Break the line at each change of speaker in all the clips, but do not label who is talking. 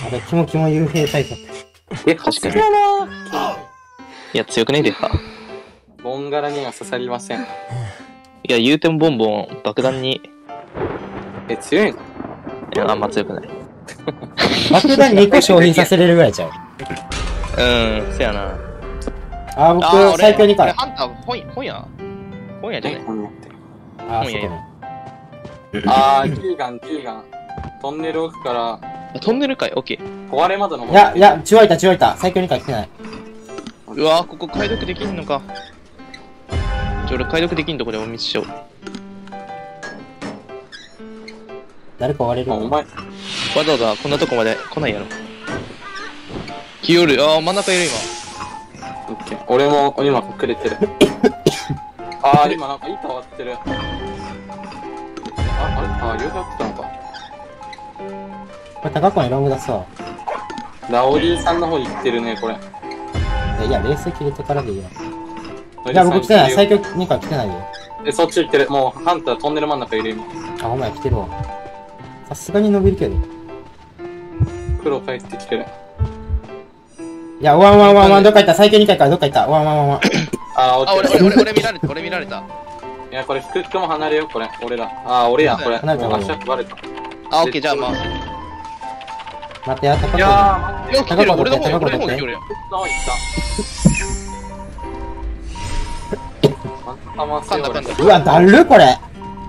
なんかキモキモ幽閉タイプ。
確かに。いや、強くねデッハ。
ボンガラには刺さりません。
いや、言うてもボンボン爆弾に。
強いの？
いや、あんま強くない。
爆弾2個消費させれるぐらいちゃう。
せやな。
あ、僕、最強2回。
ハンター、本屋じゃない。
あ、そうね。
キーガン。トンネル奥から。
トンネルかい、オッケー。
壊れ窓の。
いや、血湧いた。最強2回来てない。
うわー、ここ解読できんのか。俺解読できんとこでお見せしよう。
誰か追われる？
お前。
わざわざこんなとこまで来ないやろ。来よる。真ん中いる
今。オッケー。俺も今隠れてる。今なんか板割ってる。両方やってたのか。
これ高子にロング出すわ。
ラオリーさんの方に行ってるね、これ。
いや、冷静切れてからでいいよ。いや、僕来てない。最強2回来てないよ。
そっち行ってる。もう、ハンタートンネル真ん中いる今。
あ、お前来てるわ。さすがに伸びるけど。
黒帰ってきてる。
いや、ワン、どっか行った。最強2回からどっか行った。ワン。
オッケ
ー。俺見られた。
いや、これ、フックも離れよ、これ。俺ら。俺や、これ。
離れた。
足バレた。
オッケー、じゃあまあ。
待ってや、高子。
いやー、来てる。俺の方に来てるよ。
うわ、だるこれ。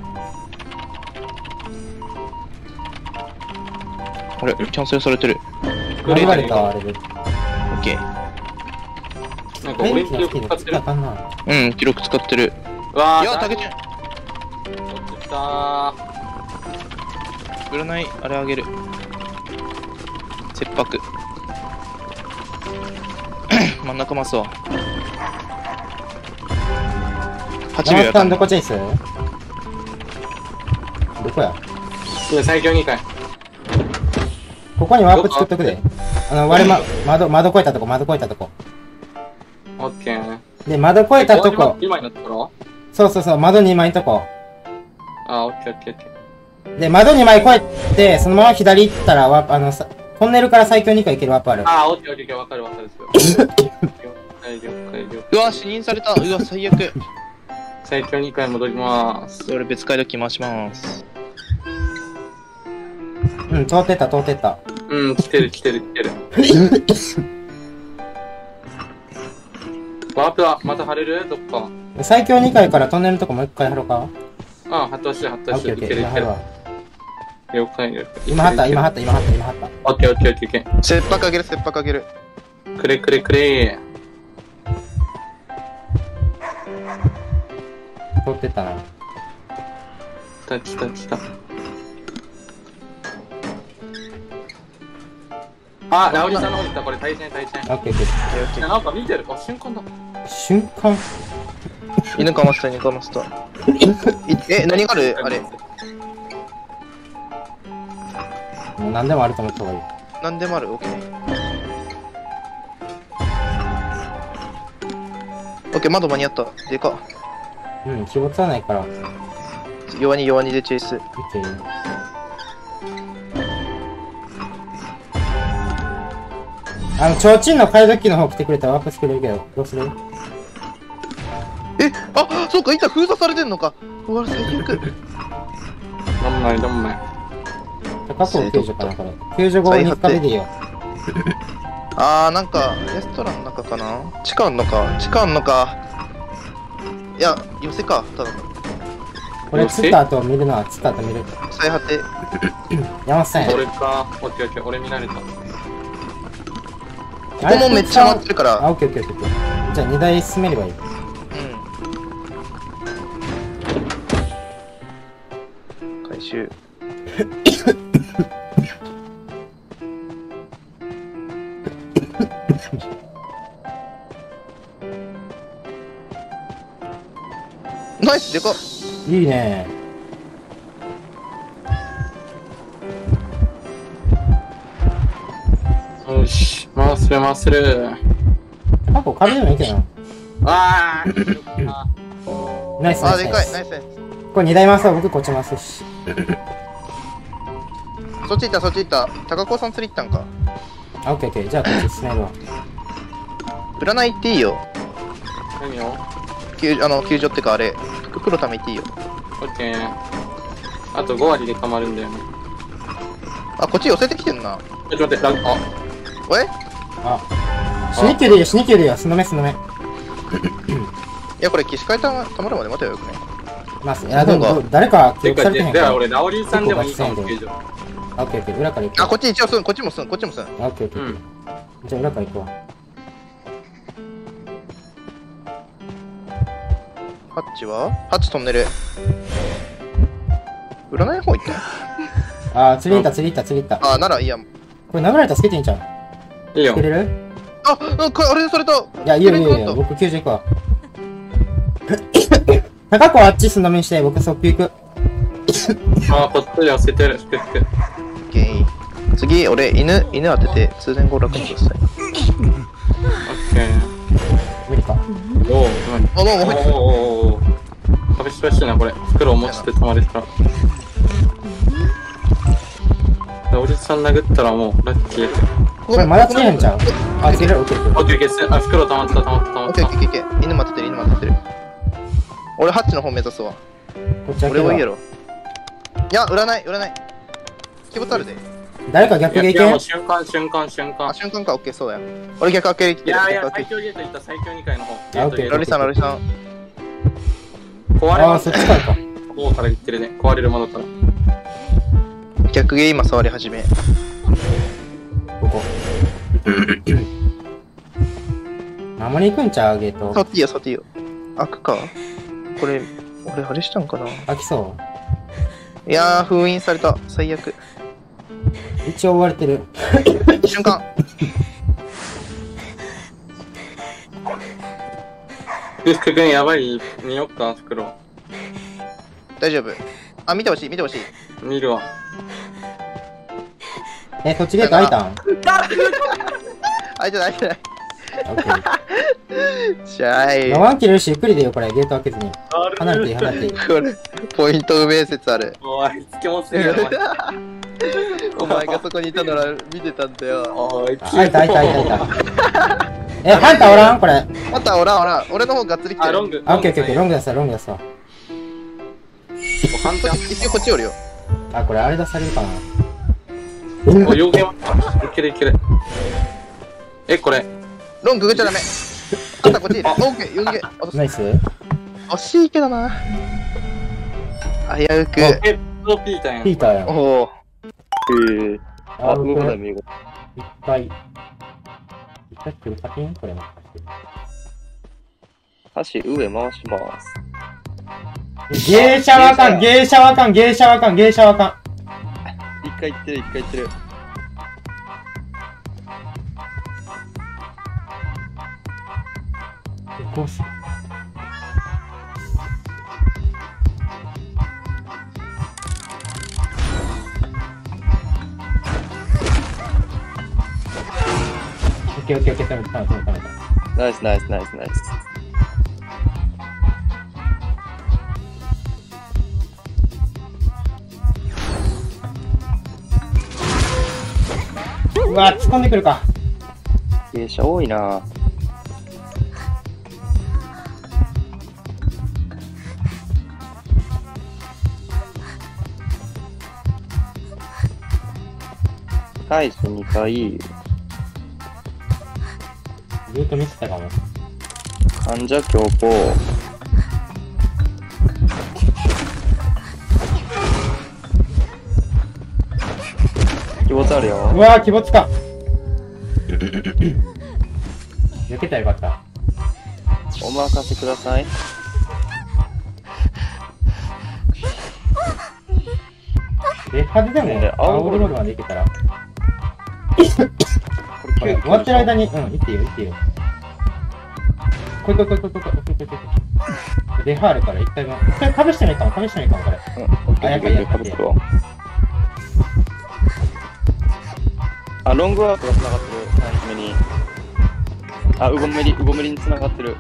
あれ、キャンセルされてる。
言われた、あれで。
オッケー。
なんか俺記録使ってる。
記録使ってる。
うわー、
いや、タケちゃん。
落ちた
ー。占い、あれあげる。切迫。真ん中ますわ。8秒やった。
どこチェイス？どこや？
最強2回。
ここにワープ作っとくで。窓越えたとこ。
オッケー。
で、窓越えたとこ。
2枚のところ？
そう、窓2枚のとこ。
オッケー。
で、窓2枚越えて、そのまま左行ったら、トンネルから最強2回行けるワープある。
オッケー、わかる。
うわ、死認された。うわ、最悪。
最強2回戻りまーす。
俺別解読回します。
通ってった。
来てる。ワープはまた貼れる？どっか。
最強2回からトンネルのとこもう1回貼ろうか？
貼ってほしい。いける。了解。
今貼った。
オッケー。
切迫あげる。
くれ。
通ってったな。
来た。ラオリさんの方に行った。これ対戦。
オッケー。
なんか見てる。瞬間だ。
瞬間？
犬かました。何がある？あれ。
もう何でもあると思った方がいい。
何でもある？オッケー。オッケー、窓間に合った。でか。
気没はないから。
弱にでチェイス。
オッケー。提灯の買い時の方来てくれたらワープ作れるけど、どうする？
そうか、板封鎖されてんのか。うわ、最悪。
どんまい。
高そう救助かな、これ。救助後に2日でいいよ。
なんか、レストランの中かな？地下あんのか。いや、寄せか、ただの。
これ、釣った後見る。
最果て。
山本さんや。
俺か。オッケー。俺見られた。
ここもめっちゃ回ってるから。
オッケー。じゃあ2台進めればいい。
回収。ナイス、でかっ。
いいね。
よし、回する。
過去壁でもいいけどな。ナイス。
でかい、ナイス。
これ2台回そう。僕こっち回すし。
そっち行った、そっち行った。高子さん釣り行ったんか。
あ、オッケーオッケー。じゃあこっち進めるわ。
占い行っていいよ。
何を
球場ってかあれ。黒ため行っていいよ。
オッケー。あと5割で溜まるんだよね。
あ、こっち寄せてきてんな。
ちょっと待って、あ、
おい
あ、死に球でいいよ、死に球でいいよ。すのめすのめ。
いや、これ、起死回たまるまで待てよ、よくね。
まあ、いや、でも、誰か記憶されてへんから。
じゃあ俺、ラオリーさんでもいいかも、球場。
あ、オッケーオッケー。裏から行く
あ、
わ。
こっち一応すん、こっちもすん、こっちもすん。
あ、オッケーオッケー。
うん。
じゃあ裏から行くわ。
ハッチはハッチトンネル。占いの方行った
あ、釣り行った、釣り行った、釣り行った。
あ、ならいいや。
これ殴られたらつけていいんちゃう？
いいよ
つけ。れる？
あ、これ、あれされた。
いや、いいよいいよいいよ。僕90行くわ。高子はあっちすんのめにして、僕速球行く。
あ、こっちで寄せてる。
オッケー。次、俺、犬当てて、通電合楽にください。
オッケー。
無理か。
おお、
あ、もう、もう、
おお。壁しばしいな、これ。袋を持ちて止まれたら。おじさん殴ったらもう、ラッキー。
これまだつけへんちゃう？あ、つけれる？オッケーオッケー。
オッケーオッケー。あ、袋溜まった。
オッケーオッケーオッケー。犬待ってる、犬待ってる。俺、ハッチの方目指すわ。
こっち開けるわ。
俺もいいやろ。いや、占い。気持ちあるで。
誰か逆で
いや、も
行け
う瞬間。
あ、瞬間か、オッケー、そうや。俺逆開ける来てる。
いやいや、
逆開け
最強ゲート行った最強2回の方。
あオッケー
ロリさん。
壊れ
ああ、
ます
そっちからか。
方から言ってるね。壊れるものから。
逆ゲー今触り始め。
ここ。守り行くんちゃうゲート。
触っていいよ、触っていいよ。開くかこれ、俺あれしたんかな。
開きそ
いやー、封印された。最悪。
う。一応追われてる。
瞬間。
福君やばい。見よっか、袋。
大丈夫。あ、見てほしい。
見るわ。
こっちゲート開いたん？
開いてない。
オッケー。
しゃーい。
ワンキルるし、ゆっくりでよ、これ。ゲート開けずに。離れていい、離れていい。
これ、ポイント不明説ある。
おい、つけもすぎやろ。
お前がそこにいたなら見てたんだよ。
おい、
開いた。ハンターおらんこれ。
また、おらん。俺の方がっつり来て
あ、
る。
ロング。
あ、オッケーオッケーオッケー。ロング出すわ、ロング出すわ。
反対。
一応こっちおるよ。
あ、これあれ出されるかな。
お、要件は。いける。これ。
ロングぐっちゃダメ。あんたこっちいる。オッケー、4ゲー。
ナイス。
惜しいけどな。危うく。
ピーターやん。
ピーターやん。
おお。
あ、僕、
見事。
一回来るパティンこれもしかして。
箸上回します。
ゲーシャワカン。
一回行ってる。
こうする。オッケー、止めた。
ナイス。
うわ、突っ込んでくるか。
傾斜多いな。返して2回。
ずっと見てたかも。
患者強行。気持ちあるよ。
うわー、気持ちか。避けたらよかった。
お任せください。
派手でも、青ゴールまで行けたら。これ終わってる間に、行っていいよ。来い。デハールから一回かしてないかも、これ。あ、やっぱり。
あ、ロングワークが繋がってる、3つ目に。あ、うごめりに繋がってる。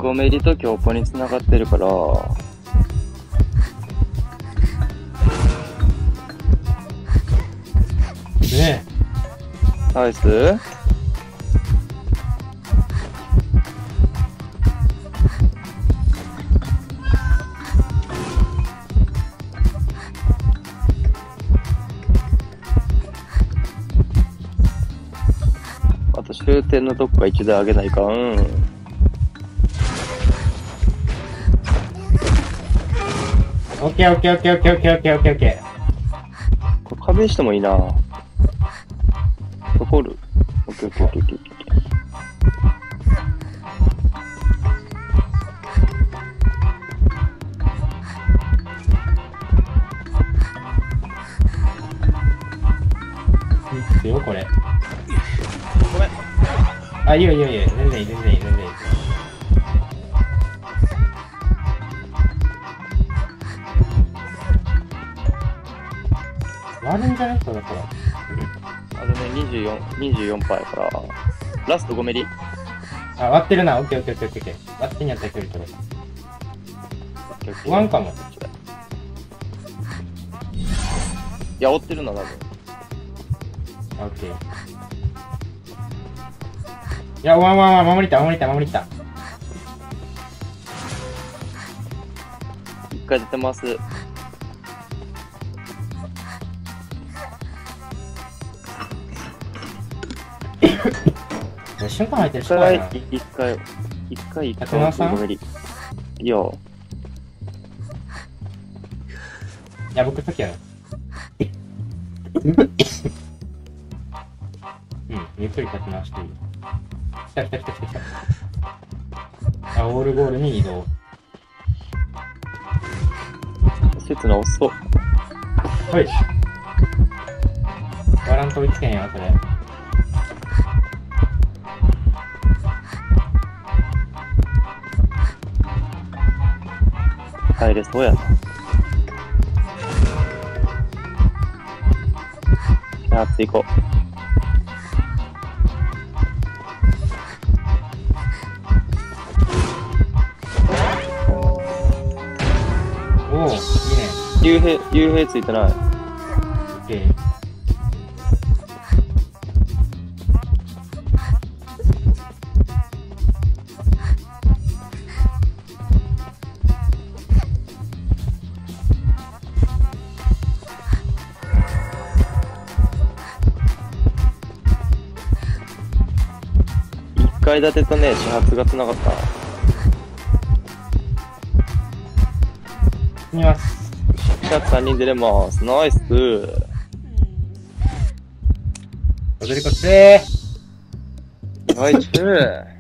ゴメリと強ポに繋がってるから、
ね
ナイス。あと終点のとこか一台上げないかん。
オッケーオッケーオッケーオッケーオッケーオッケーオッケーオッケ
これ壁にしてもいいな。残る。オッケーオッケーオッケーオッケーオッケ
ー。いいっすよ、これ。
ごめん。
あ、いいよいいよいいよ。全然いい、全然いい、全然いい。割るんじゃない人だから。
あとね、24パーやから。ラスト5ミリ。
あ、割ってるな。オッケーオッケーオッケーオッケー。割ってんやったら距離取る。ワンかも。
いや、追ってるな、多分。
オッケー。いや、ワンワンワン、守りた、守りた、守りた。
一回出てます。
瞬間入ってる
一
し怖いな。
回、
竹野さん
5ミリ。いいよ。
いや、僕先やる。うん、ゆっくり立ち直していい。来た来た来た来た来た。あ、オールゴールに移動。
刹那遅っ。
ほい。ワランと追いつけんよ、それ。
入れそうやな。じゃあ、次行こ
おお、いいね。
う。幽閉ついてない。
オッケー。
1階建てとね、始発が繋がった。
見ます。
始発3人出れます。ナイス。
踊りこっちで
ナイス。